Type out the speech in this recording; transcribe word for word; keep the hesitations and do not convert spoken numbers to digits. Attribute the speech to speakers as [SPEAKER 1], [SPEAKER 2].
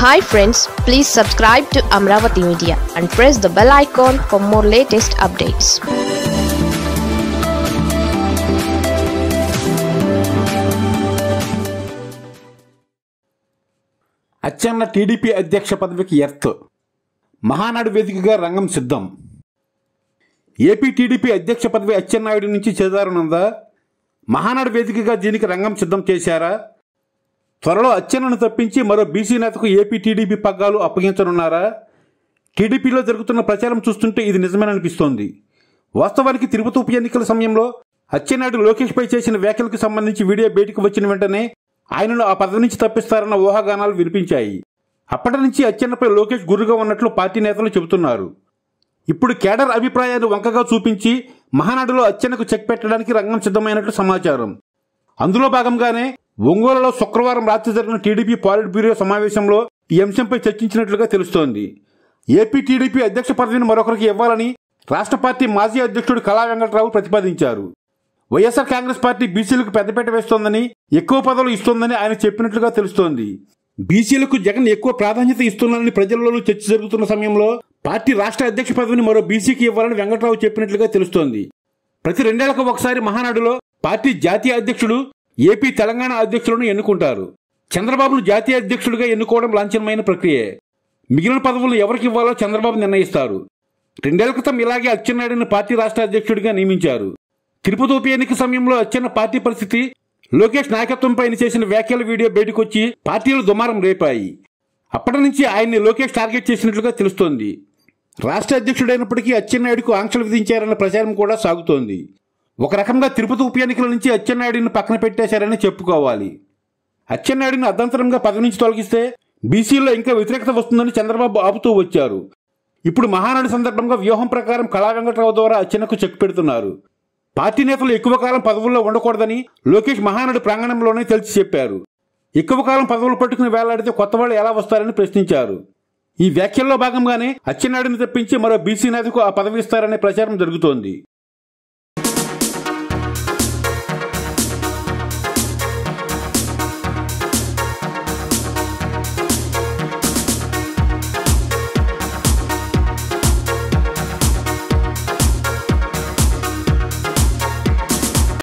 [SPEAKER 1] Hi friends, please subscribe to Amravati Media and press the bell icon for more latest updates.
[SPEAKER 2] Atchanna TDP అధ్యక్ష పదవికి earth Mahanadu వేదికగా రంగం సిద్ధం. AP TDP అధ్యక్ష పదవి అచ్చెన్నాయుడు నుంచి చేజారనుందా? మహానాడు వేదికగా దీనికి రంగం సిద్ధం చేశారా? త్వరలో అచ్చెన్నను తప్పించి మరో బీసీ నేతకు ఏపీ టీడీపీ పగ్గాలు అప్పగించనున్నారా? టీడీపీలో జరుగుతున్న ప్రచారం చూస్తుంటే ఇది నిజమేననిపిస్తోంది. వాస్తవానికి తిరుపతి ఉప ఎన్నికల సమయంలో అచ్చెన్నాయుడు లోకేష్పై చేసిన వ్యాఖ్యలకు సంబంధించి వీడియో బయటకు వచ్చిన వెంటనే ఆయనను ఆ పదవి నుంచి తప్పిస్తారన్న ఊహాగానాలు వినిపించాయి. అప్పటి నుంచి అచ్చెన్నపై లోకేష్ గురుగా ఉన్నట్లు పార్టీ నేతలు చెబుతున్నారు. ఇప్పుడు కేడర్ అభిప్రాయాన్ని వంకగా చూపించి మహానాడులో అచ్చెన్నకు చెక్ పెట్టడానికి రంగం సిద్ధమైనట్లు సమాచారం. అందులో భాగంగానే ఒంగోలులో శుక్రవారం రాత్రి జరిగిన టీడీపీ పాలిట్ బ్యూరో సమావేశంలో ఈ అంశంపై చర్చించినట్లుగా తెలుస్తోంది. ఏపీ టీడీపీ అధ్యక్ష పదవిని మరొకరికి ఇవ్వాలని రాష్ట్ర పార్టీ మాజీ అధ్యక్షుడు కళా వెంకట్రావు ప్రతిపాదించారు. వైఎస్ఆర్ కాంగ్రెస్ పార్టీ బీసీలకు పెద్దపీట వేస్తోందని, ఎక్కువ పదవులు ఇస్తోందని ఆయన చెప్పినట్లుగా తెలుస్తోంది. బీసీలకు జగన్ ఎక్కువ ప్రాధాన్యత ఇస్తున్నారని ప్రజల్లోనూ చర్చ జరుగుతున్న సమయంలో పార్టీ రాష్ట్ర అధ్యక్ష పదవిని మరో బీసీకి ఇవ్వాలని వెంకట్రావు చెప్పినట్లుగా తెలుస్తోంది. ప్రతి రెండేళ్లకు ఒకసారి మహానాడులో పార్టీ జాతీయ అధ్యక్షుడు, ఏపీ తెలంగాణ అధ్యక్షులను ఎన్నుకుంటారు. చంద్రబాబును జాతీయ అధ్యక్షుడిగా ఎన్నుకోవడం లాంఛనమైన ప్రక్రియే. మిగిలిన పదవులను ఎవరికి ఇవ్వాలో చంద్రబాబు నిర్ణయిస్తారు. రెండేళ్ల క్రితం ఇలాగే అచ్చెన్నాయుడిని పార్టీ రాష్ట్ర అధ్యక్షుడిగా నియమించారు. తిరుపతి ఉప ఎన్నిక సమయంలో అచ్చెన్న పార్టీ పరిస్థితి, లోకేష్ నాయకత్వంపై చేసిన వ్యాఖ్యల వీడియో బయటకొచ్చి పార్టీలు దుమారం రేపాయి. అప్పటి నుంచి ఆయన్ని లోకేష్ టార్గెట్ చేసినట్లుగా తెలుస్తోంది. రాష్ట్ర అధ్యక్షుడైనప్పటికీ అచ్చెన్నాయుడుకు ఆంక్షలు విధించారన్న ప్రచారం కూడా సాగుతోంది. ఒక రకంగా తిరుపతి ఉప ఎన్నికల నుంచి అచ్చెన్నాయుడిని పక్కన పెట్టేశారని చెప్పుకోవాలి. అచ్చెన్నాయుడిని అర్ధంతరంగా పదవి నుంచి తొలగిస్తే బీసీల్లో ఇంకా వ్యతిరేకత వస్తుందని చంద్రబాబు ఆపుతూ వచ్చారు. ఇప్పుడు మహానాడు సందర్భంగా వ్యూహం ప్రకారం కళా వెంకట్రావు ద్వారా అచ్చెన్నకు చెక్ పెడుతున్నారు. పార్టీ నేతలు ఎక్కువ కాలం పదవుల్లో ఉండకూడదని లోకేష్ మహానాడు ప్రాంగణంలోనే తేల్చి చెప్పారు. ఎక్కువ కాలం పదవులు పట్టుకుని వేలాడితే కొత్త వాళ్ళు ఎలా వస్తారని ప్రశ్నించారు. ఈ వ్యాఖ్యల్లో భాగంగానే అచ్చెన్నాయుడిని తప్పించి మరో బీసీ నేతకు ఆ పదవి ఇస్తారనే ప్రచారం జరుగుతోంది.